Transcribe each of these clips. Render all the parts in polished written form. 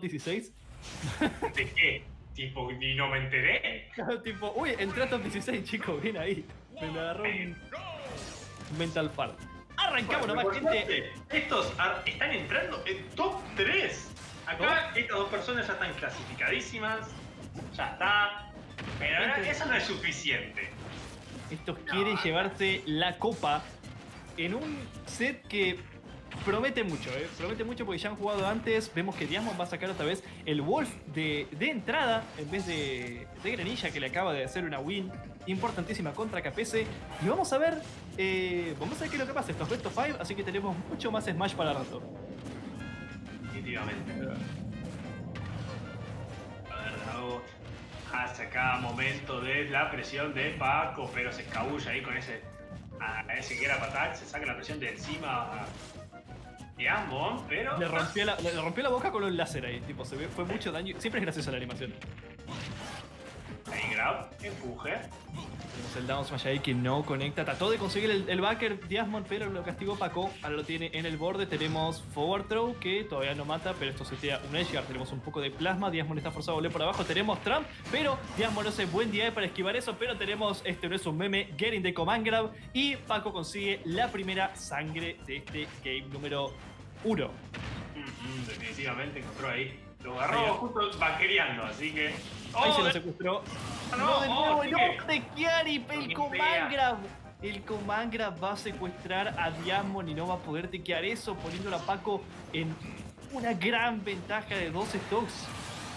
16. ¿De qué? Tipo, ni no me enteré. Tipo, uy, entré a top 16, chicos, bien ahí. Me agarró un mental fart. Arrancamos nomás, gente. Estos están entrando en top 3. Acá estas dos personas ya están clasificadísimas. Ya está. Pero eso no es suficiente. Estos quieren llevarse la copa en un set que promete mucho, promete mucho porque ya han jugado antes. Vemos que Diamond va a sacar otra vez el Wolf de entrada en vez de Greninja, que le acaba de hacer una win importantísima contra KPS. Y vamos a ver qué es lo que pasa. Estos Best of 5, así que tenemos mucho más Smash para rato. Definitivamente. A ver, Drago hace acá momento de la presión de Paco, pero se escabulla ahí con ese que era Patak, se saca la presión de encima. Diamond, pero... Le rompió la boca con un láser ahí, tipo, fue mucho daño. Siempre es graciosa la animación. Ahí grab, empuje. Tenemos el down smash ahí que no conecta. Trató de conseguir el backer Diamond, pero lo castigó Paco. Ahora lo tiene en el borde. Tenemos forward throw, que todavía no mata, pero esto se tira un edgeguard. Tenemos un poco de plasma. Diamond está forzado a volver por abajo. Tenemos Trump, pero Diamond no hace buen día para esquivar eso. Pero tenemos, este no es un meme, getting the command grab. Y Paco consigue la primera sangre de este game número 1. Definitivamente encontró ahí. Lo agarró justo vaquereando, así que... Ahí se lo secuestró. No, de nuevo, no, de Chiari, el command grab. El command grab va a secuestrar a Diamond y no va a poder tequear eso, poniéndolo a Paco en una gran ventaja de 2 stocks.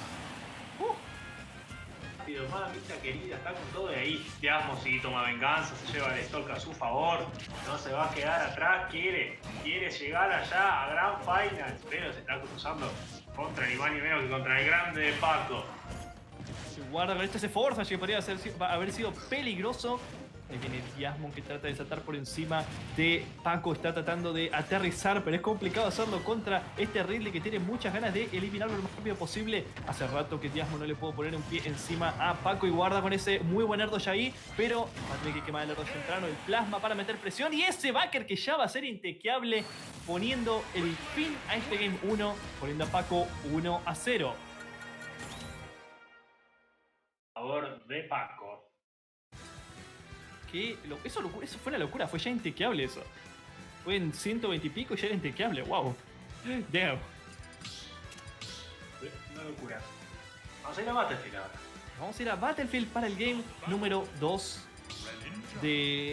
Rápido, mamita querida, está con todo de ahí. Diamond sí toma venganza, se lleva el stock a su favor. No se va a quedar atrás, quiere llegar allá a Grand Finals, pero se está cruzando contra ni más ni menos que contra el grande de Paco. Guarda con este force smash que podría haber sido peligroso. Ahí viene Diamond que trata de saltar por encima de Paco. Está tratando de aterrizar, pero es complicado hacerlo contra este Ridley que tiene muchas ganas de eliminarlo lo más rápido posible. Hace rato que Diamond no le puedo poner un pie encima a Paco y guarda con ese muy buen Erdo ya ahí. Pero va a tener que quemar el Erdo centrano, el plasma para meter presión. Y ese backer que ya va a ser intequeable, poniendo el fin a este Game 1, poniendo a Paco 1-0. Favor de Paco. Eso fue una locura, fue ya intequeable eso. Fue en 120 y pico y ya era intequeable, wow. Damn. Una locura. Vamos a ir a Battlefield ahora. Vamos a ir a Battlefield para el game número 2 de...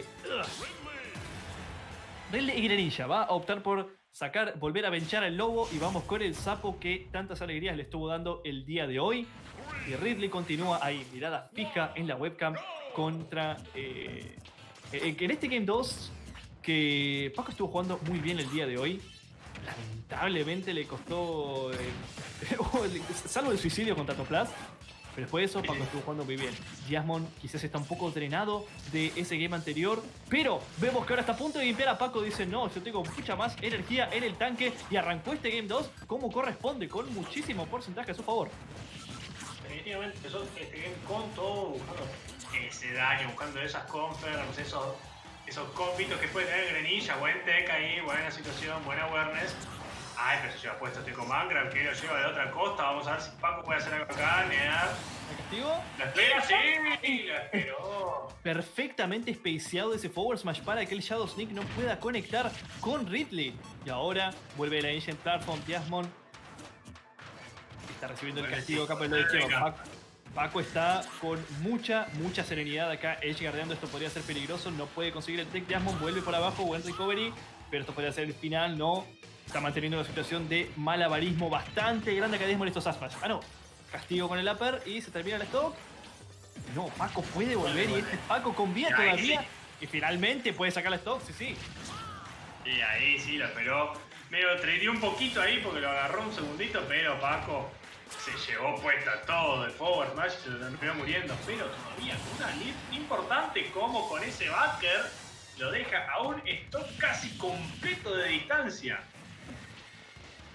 Ridley y Greninja va a optar por volver a benchar al lobo y vamos con el sapo que tantas alegrías le estuvo dando el día de hoy. Y Ridley continúa ahí, mirada fija en la webcam contra... en este Game 2, que Paco estuvo jugando muy bien el día de hoy. Lamentablemente le costó... salvo el suicidio contra Toplas. Pero después de eso, Paco estuvo jugando muy bien. Diamond quizás está un poco drenado de ese game anterior, pero vemos que ahora está a punto de limpiar a Paco. Dice, no, yo tengo mucha más energía en el tanque. Y arrancó este Game 2 como corresponde, con muchísimo porcentaje a su favor. Definitivamente empezó este game con todo, buscando ese daño, buscando esas confirms, esos combitos que puede tener Greninja. Buen tech ahí, buena situación, buena awareness. Ay, pero se lleva puesto este command grab que lo lleva de otra costa. Vamos a ver si Paco puede hacer algo acá. ¿El castigo? ¿La espera? Sí, la esperó. Perfectamente spaceado ese forward smash para que el Shadow Sneak no pueda conectar con Ridley. Y ahora vuelve la Ancient Platform. Diamond está recibiendo el castigo acá por el lado izquierdo. Paco está con mucha serenidad acá, edgeguardeando. Esto podría ser peligroso, no puede conseguir el tech. Diamond vuelve por abajo, buen recovery, pero esto podría ser el final. No, está manteniendo una situación de malabarismo bastante grande acá Diamond en estos Asmash. No, castigo con el upper y se termina el stock. No, Paco puede volver y este Paco con vida todavía. Y finalmente puede sacar el stock, sí. Y ahí sí lo esperó. Medio tradeó un poquito ahí porque lo agarró un segundito, pero Paco se llevó puesta todo el forward smash, se lo terminó muriendo, pero todavía con una lead importante como con ese backer lo deja a un stock casi completo de distancia.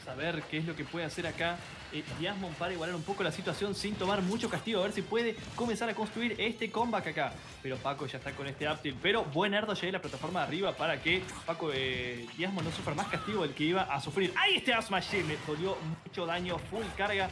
a ver qué es lo que puede hacer acá Diamond para igualar un poco la situación sin tomar mucho castigo. A ver si puede comenzar a construir este comeback acá. Pero Paco ya está con este up tilt. Pero buen Ardo ya en la plataforma de arriba para que Paco Diamond no sufra más castigo del que iba a sufrir. ¡Ahí este Up Smash! Le dolió mucho daño, full carga,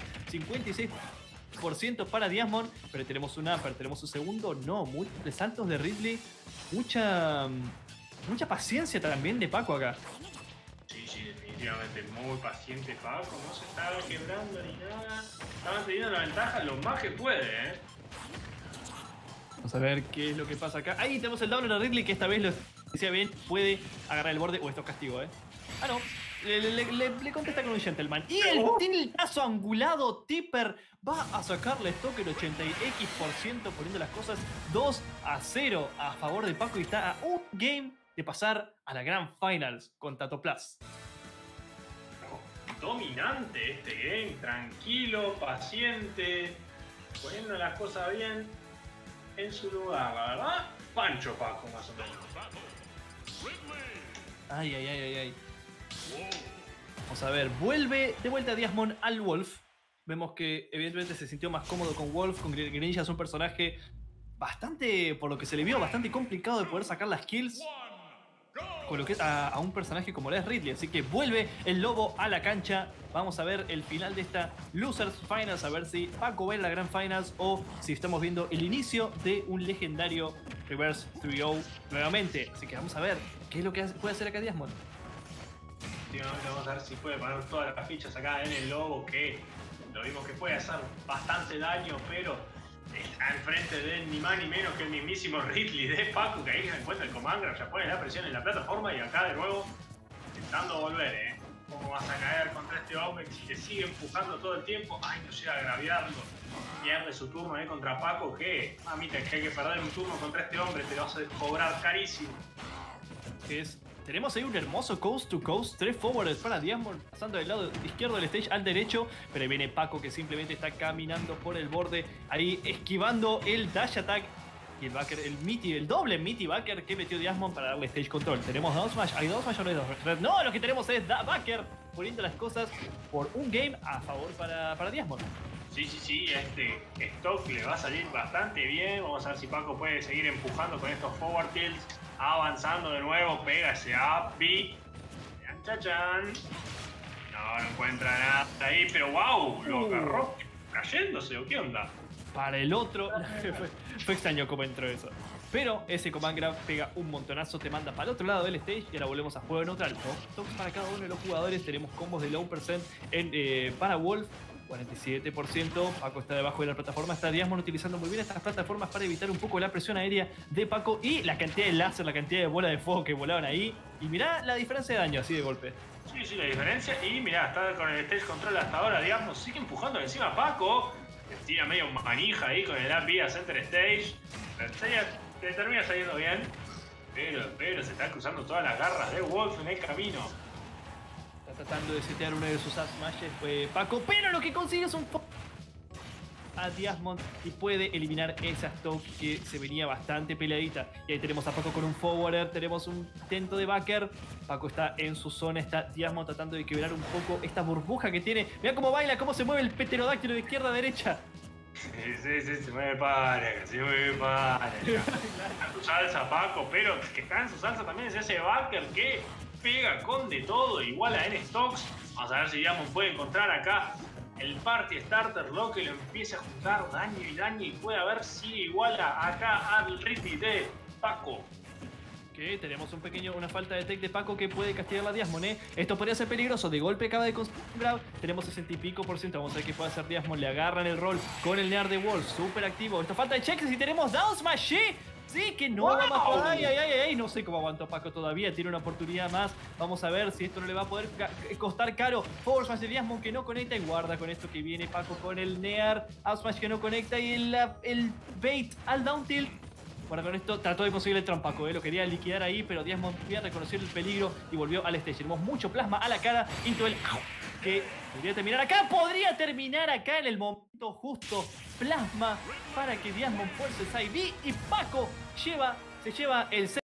56% para Diamond. Pero tenemos un upper, tenemos un segundo. No, múltiples saltos de Ridley. Mucha paciencia también de Paco acá. Sí, definitivamente muy paciente Paco, no se está quebrando ni nada. Está manteniendo la ventaja lo más que puede, Vamos a ver qué es lo que pasa acá. Ahí tenemos el down de Ridley que esta vez lo decía bien, puede agarrar el borde. Esto es castigo, Ah, no. Le contesta con un gentleman. Y tiene el tazo angulado. Tipper va a sacarle stock el 80x% poniendo las cosas 2-0 a favor de Paco y está a un game de pasar a la Grand Finals con Tato Plus. Dominante este game, tranquilo, paciente, poniendo las cosas bien en su lugar, la verdad. Pancho Paco, más o menos. Ay. Vamos a ver, vuelve de vuelta Diamond al Wolf. Vemos que evidentemente se sintió más cómodo con Wolf, con Greninja es un personaje bastante, por lo que se le vio, bastante complicado de poder sacar las kills con lo que es a un personaje como es Ridley. Así que vuelve el lobo a la cancha. Vamos a ver el final de esta Losers Finals, a ver si Paco va a la Grand Finals o si estamos viendo el inicio de un legendario Reverse 3-0 nuevamente. Así que vamos a ver qué es lo que puede hacer acá Diamond. Vamos a ver si puede poner todas las fichas acá en el lobo, que lo vimos que puede hacer bastante daño, pero está enfrente de ni más ni menos que el mismísimo Ridley de Paco, que ahí se encuentra el Command Grab, ya pone la presión en la plataforma y acá de nuevo intentando volver, ¿Cómo vas a caer contra este hombre si te sigue empujando todo el tiempo? Ay, no llega a agraviarlo. Pierde su turno contra Paco, que mamita, que hay que perder un turno contra este hombre, te lo vas a cobrar carísimo. Tenemos ahí un hermoso coast to coast, 3 forwards para Diamond, pasando del lado izquierdo del stage al derecho, pero ahí viene Paco que simplemente está caminando por el borde, ahí esquivando el dash attack y el backer, el doble Mitty backer que metió Diamond para darle stage control. Tenemos dos smash, hay dos smash o no hay dos. No, lo que tenemos es backer poniendo las cosas por un game a favor para Diamond. Sí, este stock le va a salir bastante bien. Vamos a ver si Paco puede seguir empujando con estos forward tilts. Avanzando de nuevo, pega ese up B. Chan. No encuentra nada ahí, pero wow, lo agarró cayéndose, ¿o qué onda? Para el otro, fue extraño cómo entró eso. Pero ese Command Grab pega un montonazo, te manda para el otro lado del stage y ahora volvemos a juego neutral. Toques para cada uno de los jugadores, tenemos combos de low percent para Wolf. 47%, Paco está debajo de la plataforma, está Diamond utilizando muy bien estas plataformas para evitar un poco la presión aérea de Paco y la cantidad de láser, la cantidad de bolas de fuego que volaban ahí. Y mirá la diferencia de daño así de golpe. Sí, la diferencia. Y mirá, está con el stage control hasta ahora, Diamond sigue empujando encima a Paco. Tira medio manija ahí con el up vía center stage. Le termina saliendo bien, pero se están cruzando todas las garras de Wolf en el camino. Está tratando de setear uno de sus smashes Paco, pero lo que consigue es un a Diamond y puede eliminar esa stock que se venía bastante peleadita. Y ahí tenemos a Paco con un forwarder, tenemos un intento de backer. Paco está en su zona, está Diamond tratando de quebrar un poco esta burbuja que tiene. Mira cómo baila, cómo se mueve el pterodáctilo de izquierda a derecha. Sí, se mueve para. Está en su salsa Paco, pero que está en su salsa también es ese backer que pega con de todo, igual a N-Stocks. Vamos a ver si Diamond puede encontrar acá el Party Starter, lo que lo empiece a juntar daño y puede ver si iguala acá al Ridley de Paco. Que tenemos una falta de tech de Paco que puede castigar la Diamond, Esto podría ser peligroso, de golpe acaba de conseguir un grab, tenemos 60% vamos a ver qué puede hacer Diamond, le agarran el roll con el Near de Wolf, súper activo, esto falta de checks y tenemos Down Smash, sí, que no va más por ahí, no sé cómo aguantó Paco todavía, tiene una oportunidad más, vamos a ver si esto no le va a poder costar caro. Forward Smash de Diamond que no conecta y guarda con esto que viene Paco con el Near, Up Smash que no conecta y el bait al down tilt. Bueno, con esto trató de conseguir el Paco, lo quería liquidar ahí, pero Diamond ya reconoció el peligro y volvió al stage. Tenemos mucho plasma a la cara, into el que podría terminar acá en el momento justo. Plasma para que Diamond fuerce side B y Paco se lleva el